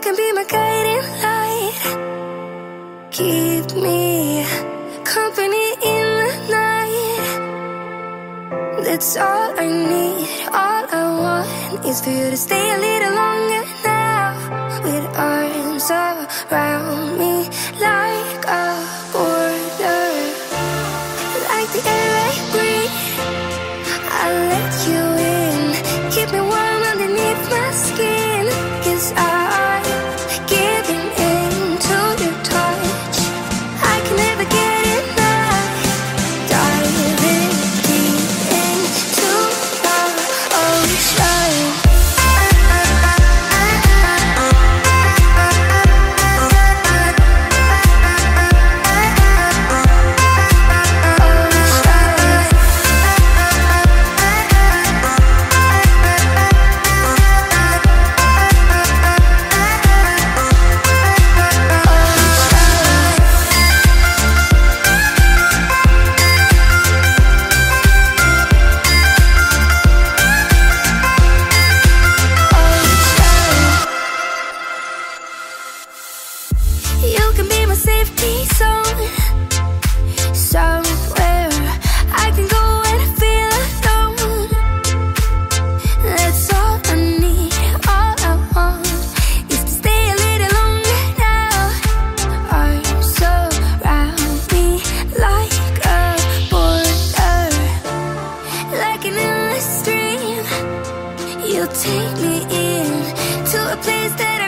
can be my guiding light. Keep me company in the night. That's all I need. All I want is for you to stay a little longer now, with arms around me like a border. Like the air I breathe, I'll let you in. Keep me warm underneath my skin, 'cause I'm giving in to your touch. I can never get enough. Diving deep into the ocean. You can be my safety zone, somewhere I can go when I feel alone. That's all I need, all I want is to stay a little longer now. Arms surround me like a border, like an endless stream. You take me in to a place that